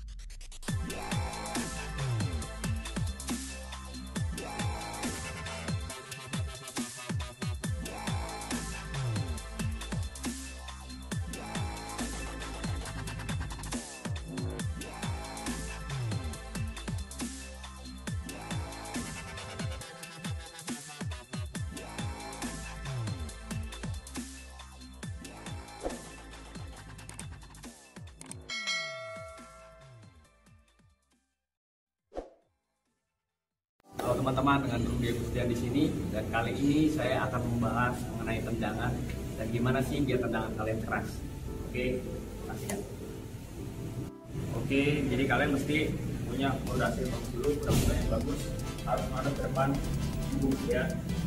Halo teman-teman, dengan Rudy Agustian di sini, dan kali ini saya akan membahas mengenai tendangan dan gimana sih biar tendangan kalian keras. Oke, pastikan. Oke, jadi kalian mesti punya fondasi yang dulu, fondasi yang bagus, harus menghadap ke depan, ya.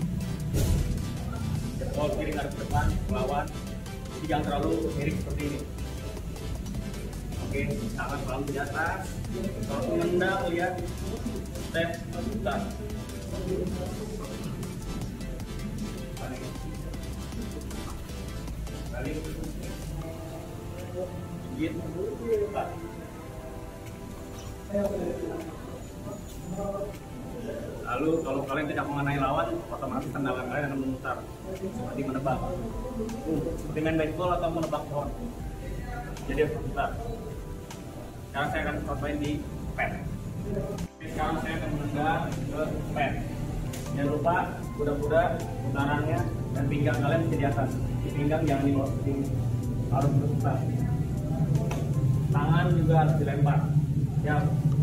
Jempol kiri ngadep ke depan, melawan. Jadi jangan terlalu miring seperti ini. Oke, tangan pelan di atas. Kalau menendang, lihat step putar. Balik. Gigit, putar. Lalu kalau kalian tidak mengenai lawan, otomatis tendangan kalian akan memutar seperti menebak. Seperti main baseball atau menebak pohon. Jadi harus putar. Sekarang saya akan contohin di pad. Sekarang saya akan menendang ke pad. Jangan lupa kuda-kuda putarannya dan pinggang kalian mesti di atas. Di pinggang jangan di bawah, harus berputar. Tangan juga harus dilempar. Ya.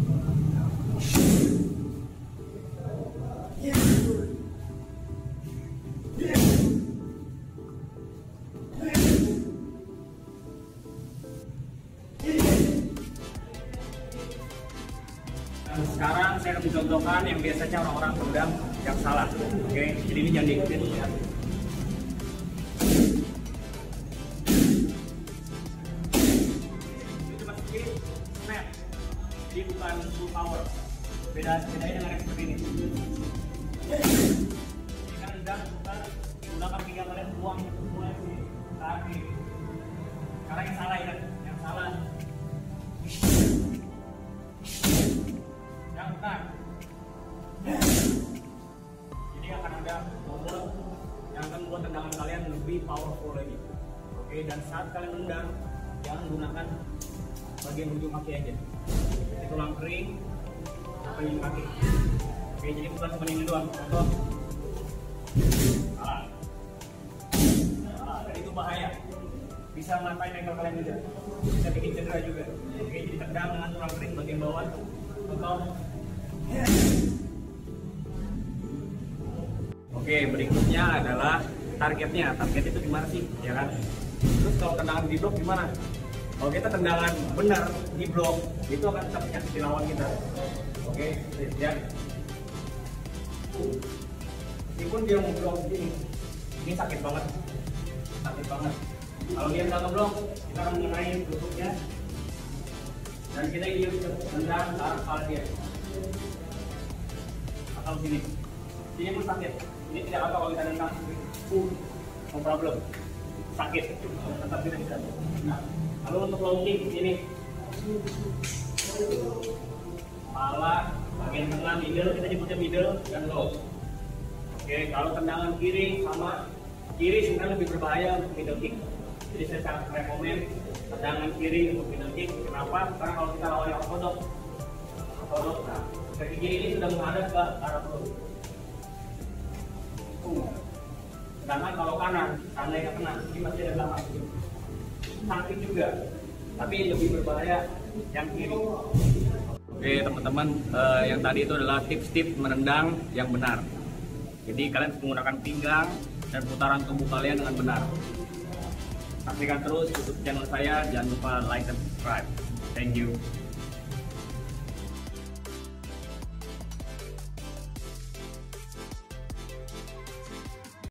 Sekarang saya akan mencontohkan yang biasanya orang-orang tendang yang salah. Oke, jadi ini jangan diikutin ya. Itu cuma sedikit snap, jadi bukan full power. Bedanya dengan yang seperti ini. Ini kan tendang, putar, gunakan pinggang kalian, buang semua ini. Tapi sekarang yang salah ya, yang salah. Jadi akan ada momen yang akan membuat tendangan kalian lebih powerful lagi. Oke, dan saat kalian tendang, jangan gunakan bagian ujung kaki aja. Jadi tulang kering sampai ujung kaki. Oke, jadi bukan cuma ini doang. Contoh, dan itu bahaya. Bisa ngapain ankle kalian juga. Bisa bikin cedera juga. Oke, jadi tendang dengan tulang kering bagian bawah. Contoh. Oke, berikutnya adalah targetnya. Target itu gimana sih, ya kan? Terus kalau tendangan di blok gimana? Kalau kita tendangan benar di blok, itu akan tetap menyakiti lawan kita. Oke, lihat. Meskipun dia mau blok begini, ini sakit banget. Sakit banget. Kalau dia nggak ngeblok, kita akan mengenai lututnya. Dan kita ingin tendang ke arah kepala dia. Atau sini. Sini pun sakit. Ini tidak apa kalau kita tendang. No problem. Sakit. Tetap tidak bisa. Nah, lalu untuk low kick ini. Kepala, bagian tengah, middle, kita nyebutnya middle dan low. Oke, kalau tendangan kiri sama kiri sebenarnya lebih berbahaya untuk middle kick. Jadi saya sangat rekomen tendangan kiri untuk middle kick. Kenapa? Karena kalau kita lawan yang ortodok, nah, kaki kiri ini sudah menghadap ke arah perut. Sedangkan kalau kanan yang kena, ini masih ada belakang. Sakit juga, tapi lebih berbahaya yang kiri. Oke teman-teman, yang tadi itu adalah tips-tips menendang yang benar. Jadi kalian menggunakan pinggang dan putaran tubuh kalian dengan benar. Saksikan terus YouTube channel saya, jangan lupa like dan subscribe. Thank you.